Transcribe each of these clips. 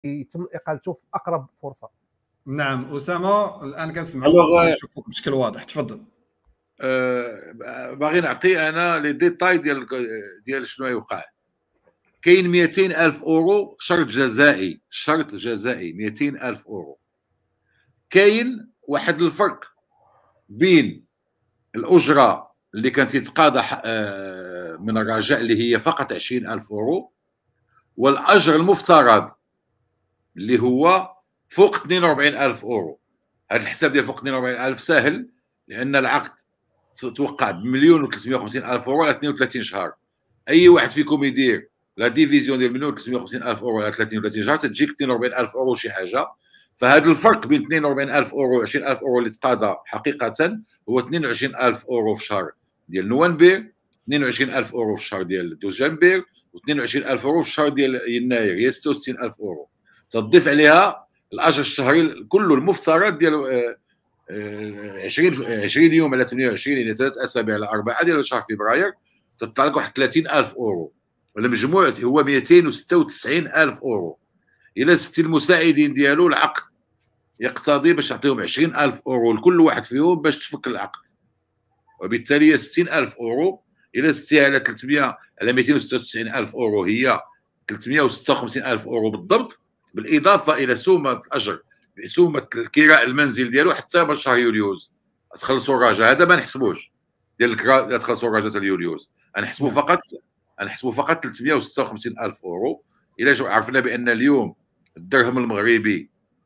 يتم اقالته في اقرب فرصه. نعم اسامه الان كنسمعوك ونشوفوك بشكل واضح، تفضل. باغي نعطي انا لي ديتاي ديال شنو يوقع. كاين 200,000 اورو شرط جزائي، شرط جزائي 200,000 اورو. كاين واحد الفرق بين الاجره اللي كانت يتقاضى من الرجاء اللي هي فقط 20,000 اورو، والاجر المفترض اللي هو فوق 42,000 اورو. هذا الحساب ديال فوق 42,000 سهل، لان العقد توقع بمليون و350,000 اورو على 32 شهر. اي واحد فيكم يدير لا ديفيزيون ديال مليون و350,000 اورو على 32 شهر تجيك 42,000 اورو شي حاجه. فهذا الفرق بين 42,000 اورو و 20,000 اورو اللي تقاضى حقيقه هو 22,000 اورو في الشهر ديال نوفمبر، 22,000 اورو في الشهر ديال دجنبر، و22,000 اورو في الشهر ديال يناير، هي 66,000 اورو. تضيف عليها الاجر الشهري كله المفترض ديال 20 يوم على 28، يعني 3 اسابيع على 4 ديال شهر فبراير، تطلع لك واحد 30,000 اورو. المجموع هو 296,000 اورو. الى ستي المساعدين ديالو العقد يقتضي باش تعطيهم 20,000 اورو لكل واحد فيهم باش تفك العقد، وبالتالي 60,000 اورو. الى ستي على 300 على 296,000 اورو هي 356,000 اورو بالضبط، بالاضافه الى سومه الاجر، سومه الكراء المنزل ديالو حتى من شهر يوليوز تخلصوا الرجاء. هذا ما نحسبوش ديال الكراء اللي تخلصوا الرجاء تاع اليوليوز، نحسبوا فقط 356,000 اورو. الى عرفنا بان اليوم الدرهم المغربي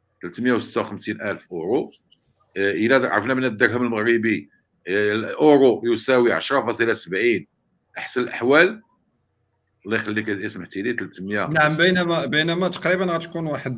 356,000 اورو، الى عرفنا من الدرهم المغربي الاورو يساوي 10.70 احسن الاحوال. الله يخليك سمحتي لي 300. نعم، بينما تقريبا غتكون واحد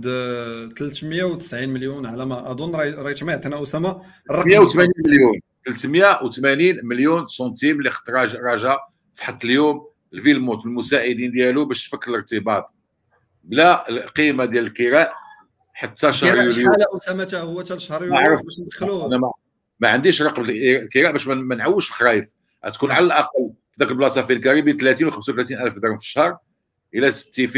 390 مليون على ما اظن. ريت ما عطينا اسامه الرقم 380 مليون، 380 مليون سنتيم اللي خط رجاء تحط اليوم الفيلموت المساعدين ديالو باش تفك الارتباط بلا القيمه ديال الكراء حتى شهر يوليو. شحال اسامه حتى هو حتى شهر يوليو باش ندخلوه؟ انا ما عنديش رقم الكراء باش ما نعوش الخرايف. تكون على الاقل في ذاك البلاصه فين كاري بين 30 و 35,000 درهم في الشهر. الى ستي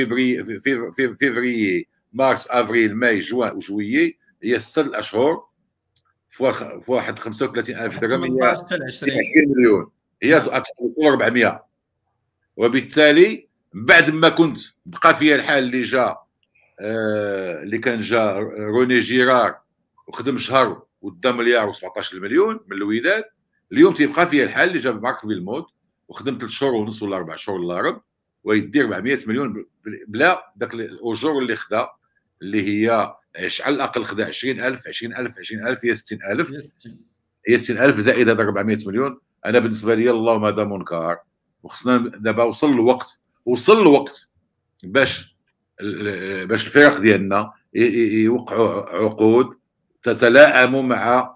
فيفري مارس افريل ماي جوان وجويي هي 6 اشهر في واحد 35,000 درهم هي 20 مليون، هي 400. وبالتالي بعد ما كنت بقى فيها الحال اللي جا اللي كان جا روني جيرار وخدم شهر ودا مليار و17 مليون من الوداد، اليوم تيبقى فيها الحال اللي جا مارك فيلموت وخدم 3 شهور ونص ولا 4 شهور الا ربع ويدير 400 مليون بلا داك الاجور اللي خدا، اللي هي على الاقل خدا 20,000 هي 60,000 هي 60,000 زائد هذا 400 مليون. انا بالنسبه لي اللهم هذا منكر، وخصنا دابا وصل الوقت باش الفرق ديالنا يوقعوا عقود تتلائم مع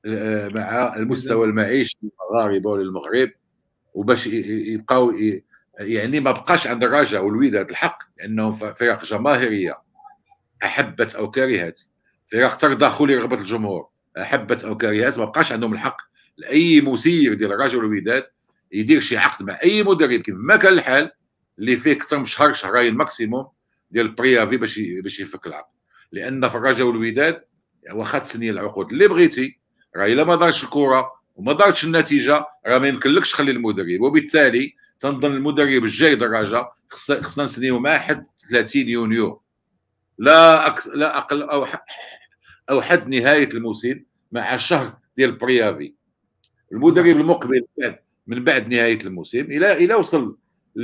المستوى المعيشي للمغاربه وللمغرب، وباش يبقاو يعني ما بقاش عند الرجاء والوداد الحق، لانهم فرق جماهيريه احبت او كرهت، فرق ترضى لرغبه الجمهور احبت او كرهت، ما بقاش عندهم الحق لاي مسير ديال الرجاء والوداد يدير شي عقد مع اي مدرب كما كان الحال اللي فيه اكثر من شهر شهرين ماكسيموم ديال البريافي باش يفك العقد. لان في الرجاء والوداد واخا تسني العقود اللي بغيتي، راه الا ما دارش الكره وما دارتش النتيجه راه ما يمكنلكش تخلي المدرب. وبالتالي تنظن المدرب الجاي الرجاء خصنا نسنيو معاه حد 30 يونيو لا اقل او حد نهايه الموسم مع شهر ديال البريافي. المدرب المقبل من بعد نهايه الموسم الى وصل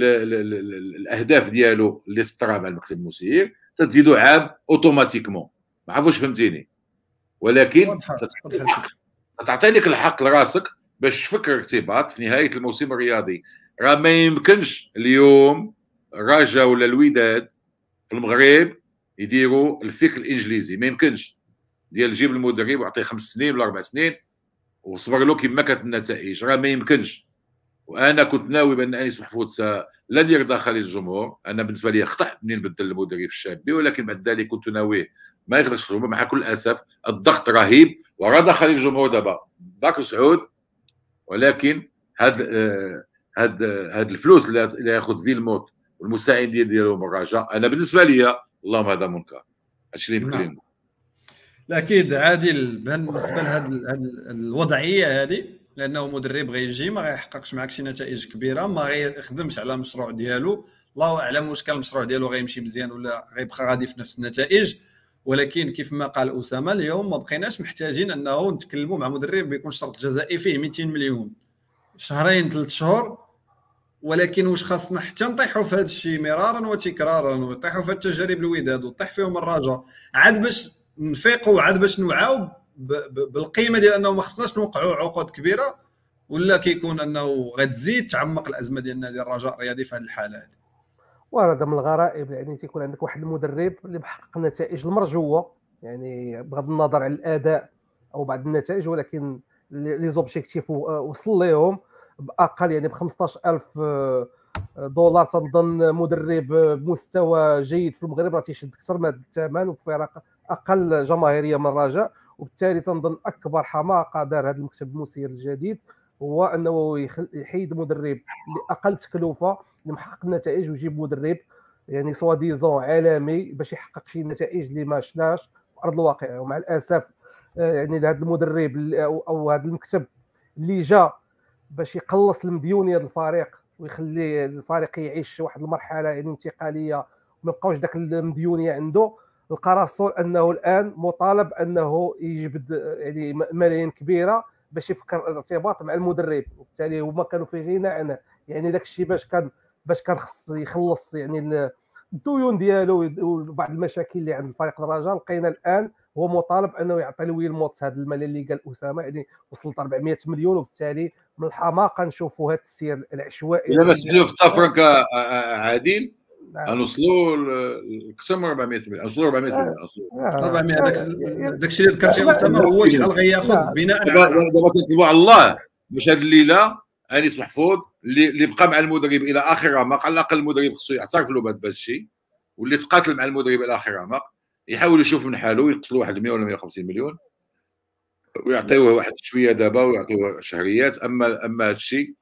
الاهداف ديالو اللي سطرها مع المكتب المسير تزيدوا عام اوتوماتيكمون. ما عرفوش فهمتيني، ولكن تعطينيك الحق لراسك باش تفكر ارتباط في نهايه الموسم الرياضي. راه ما يمكنش اليوم الرجاء ولا الوداد في المغرب يديروا الفكر الانجليزي، ما يمكنش ديال جيب المدرب وعطيه 5 سنين ولا 4 سنين وصبر له كما كانت النتائج، راه ما يمكنش. وانا كنت ناوي بان انيس محفوظ لن يرضى خليل الجمهور. انا بالنسبه لي خطا منين بدل المدرب الشابي، ولكن بعد ذلك كنت ناويه ما يقدرش الجمهور. مع كل اسف الضغط رهيب ورضى خليل الجمهور دابا باكر سعود، ولكن هاد الفلوس اللي ياخذ فيلموت والمساعدين ديالهم الرجاء، انا بالنسبه لي اللهم هذا منكر. هادشي اللي يمكن لنا. لا اكيد عادل بالنسبه لهذه الوضعيه هذه، لانه مدرب غيجي ما غيحققش معك شي نتائج كبيره، ما غيخدمش على المشروع ديالو، الله اعلم واش كان المشروع ديالو غيمشي مزيان ولا غيبقى غادي في نفس النتائج. ولكن كيف ما قال اسامه اليوم ما بقيناش محتاجين انه نتكلموا مع مدرب بيكون شرط جزائي فيه 200 مليون شهرين 3 شهور. ولكن واش خاصنا حتى نطيحوا في هذا الشيء مرارا وتكرارا، ونطيحوا في التجارب الوداد وطيح فيهم الرجاء عاد باش نفيقوا، عاد باش نوعاو بالقيمه ديال انه ما خصناش نوقعوا عقود كبيره، ولا كيكون انه غتزيد تعمق الازمه ديال نادي الرجاء الرياضي في هذه الحاله هذه. وهذا من الغرائب، يعني تيكون عندك واحد المدرب اللي محقق النتائج المرجوه، يعني بغض النظر عن الاداء او بعض النتائج، ولكن لي زوبجيكتيف وصل ليهم باقل يعني ب 15000 دولار. تنظن مدرب بمستوى جيد في المغرب راه تيشد اكثر من هذا الثمن وفي فرق اقل جماهيريه من الرجاء. وبالتالي تنظن اكبر حماقه دار هذا المكتب المسير الجديد هو انه يحيد مدرب باقل تكلفه اللي محقق النتائج ويجيب مدرب يعني سوا ديزون عالمي باش يحقق شي نتائج اللي ما شفناش في ارض الواقع. ومع الاسف يعني هذا المدرب او هذا المكتب اللي جا باش يقلص المديونيه ديال الفريق ويخلي الفريق يعيش واحد المرحله يعني انتقاليه وما بقاوش داك المديونيه عنده، لقى راسو انه الان مطالب انه يجبد يعني ملايين كبيره باش يفكر الارتباط مع المدرب، وبالتالي هما كانوا في غنى عنه. يعني داك الشيء باش كان خص يخلص يعني الديون ديالو وبعض المشاكل اللي عند الفريق الرجاء، لقينا الان هو مطالب انه يعطي لويل موتس هذا المال اللي قال اسامه، يعني وصلت 400 مليون. وبالتالي من الحماقه نشوفوا هذا السير العشوائي. الا ما سمحوا في تافرنكا عادل غنوصلوا اكثر من 400 مليون، نوصلوا 400 مليون، 400. داك الشيء اللي ذكرتي اسامه هو شحال غياخذ بناء على دابا تنطلبوا على الله باش هذه الليله انيس محفوظ اللي بقى مع المدرب الى اخر رمق، على الاقل المدرب خصو يعترف له بهذا الشيء، واللي تقاتل مع المدرب الى اخر رمق يحاول يشوف من حاله يقتلوا واحد 100 ولا 150 مليون ويعطيوه واحد شويه دابا ويعطيوه شهريات. اما هذا الشيء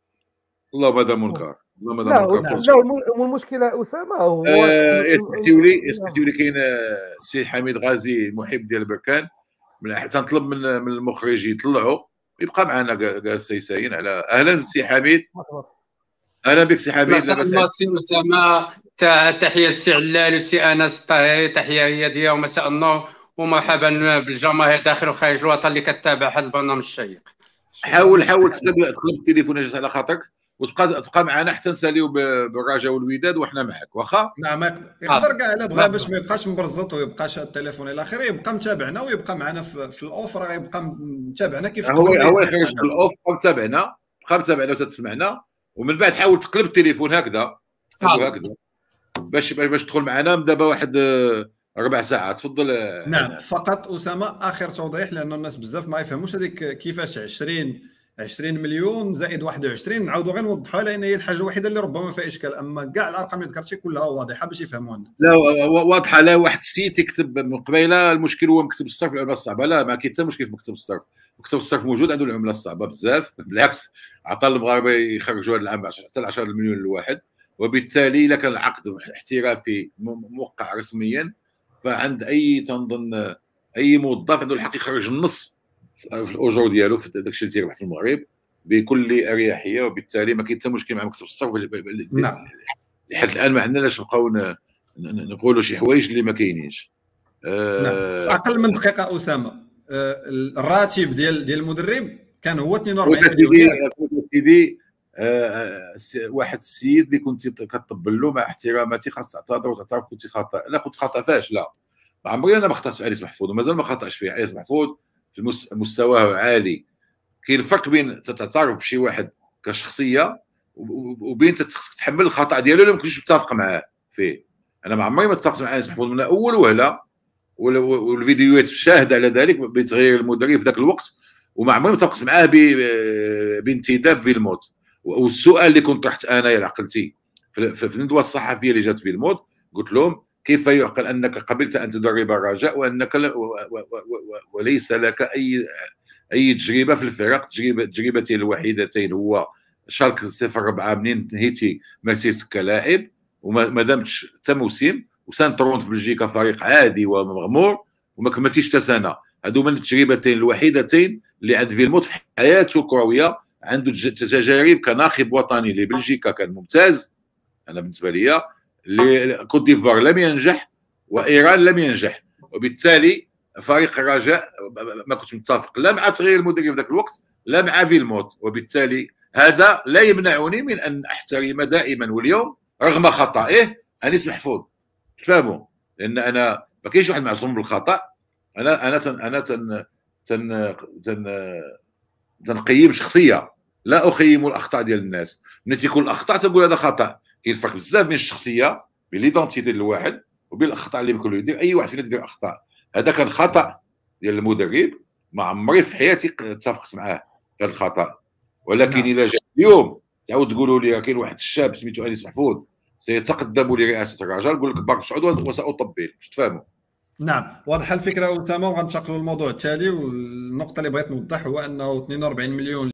اللهم هذا منكر. لا والمشكله اسامه هو اسمحوا لي كاين السي حميد غازي محب ديال بركان، تنطلب من المخرج يطلعوا يبقى معنا جالس يساين على. اهلا السي حميد. اهلا بك سي حميد. مساء الخير سي اسامه، تحيه للسي علال والسي انس الطاهري، تحيه هي ديال ومساء النور ومرحبا بالجماهير داخل وخارج الوطن اللي كتابع هذا البرنامج الشيق. حاول تقلب التليفون على خاطرك وتبقى معنا حتى نساليو بالرجاء والوداد وحنا معك واخا. نعم يقدر كاع الا بغى باش ما يبقاش مبرزط ويبقاش التليفون الى اخره، يبقى متابعنا ويبقى معنا في الاوفر، غيبقى متابعنا كيف هو يخرج في الاوف متابعنا، بقى متابعنا وتسمعنا، ومن بعد حاول تقلب التليفون هكذا باش تدخل معنا دابا واحد 4 ساعات. تفضل. نعم فقط اسامه اخر توضيح، لان الناس بزاف ما يفهموش هذيك كيفاش 20 مليون زائد 21 نعاودوا غير نوضحوها، لان هي الحاجه الوحيده اللي ربما فيها اشكال، اما كاع الارقام اللي ذكرتي كلها واضحه باش يفهموها. لا واضحه. لا واحد السيت يكتب من قبيله المشكل هو مكتب الصرف العمله الصعبه، لا ما كاين حتى مشكل في مكتب الصرف. مكتب الصرف موجود عنده العمله الصعبه بزاف، بالعكس عطى المغاربه يخرجوا هذا العام حتى 10 مليون للواحد، وبالتالي الا كان العقد احترافي موقع رسميا فعند اي تنظن اي موظف عنده الحق يخرج النص في الاجور ديالو في داك الشيء اللي تيربح في المغرب بكل اريحيه، وبالتالي ما كاين حتى مشكل مع مكتب الصرف. نعم لحد الان ما عندناش نبقاو نقولوا شي حوايج اللي ما كاينينش. نعم في اقل من دقيقه اسامه الراتب ديال المدرب كان هو 42 سيدي. واحد السيد اللي كنت كتطبل له مع احتراماتي خاص تعتذر وتعترف كنت خاطئ. لا كنت خاطئ فاش؟ لا عمري انا ما خطأت في انيس محفوظ ومازال ما خطأش فيه. انيس محفوظ في مستواه عالي. كاين فرق بين تعترف بشي واحد كشخصيه وبين تتحمل الخطا ديالو اللي ما كنتش متفق معاه فيه. انا ما عمري ما اتفقت مع انيس محفوظ من اول وهله، والفيديوهات شاهده على ذلك بتغيير المدرب في ذاك الوقت، وما عمري ما اتفقت معاه بانتداب فيلموت. والسؤال اللي كنت طرحت انا يا عقلتي في الندوه الصحفيه اللي جات فيلموت، قلت لهم كيف يعقل انك قبلت ان تدرب الرجاء وانك وليس لك اي تجربه في الفرق؟ تجربتي الوحيدتين هو شالك 04 منين نهيتي مسيرتك كلاعب وما دامتش حتى موسم، وسانترون في بلجيكا فريق عادي ومغمور وما كملتيش حتى سنه. هادو من التجربتين الوحيدتين اللي عند فيلموت في حياته الكرويه. عنده تجارب كناخب وطني لبلجيكا كان ممتاز انا بالنسبه لي، كوت ديفوار لم ينجح وايران لم ينجح، وبالتالي فريق الرجاء ما كنت متفق لا مع تغيير المدرب في ذاك الوقت لا مع فيلموت، وبالتالي هذا لا يمنعني من ان احترم دائما واليوم رغم خطئه انيس محفوظ. تفهموا؟ لان انا ما كاينش واحد معصوم بالخطا. انا تنقيم شخصيه، لا اقيم الاخطاء ديال الناس. ملي تيكون الاخطاء تنقول هذا خطا. كاين فرق بزاف بين الشخصيه بين ليدونتيتي ديال الواحد وبين الاخطاء اللي يمكن له يدير. اي واحد فينا يدير اخطاء، هذا كان خطا ديال المدرب ما عمري في حياتي اتفقت معاه هذا الخطا. ولكن الى جاء اليوم تعاود تقولوا لي كاين واحد الشاب سميتو انيس محفوظ سيتقدم لرئاسه الرجاء، نقول لك بارك سعود وساطبل. تفهموا؟ نعم، واضحه الفكره اسامه. وغنتقلوا للموضوع التالي، والنقطه اللي بغيت نوضح هو انه 42 مليون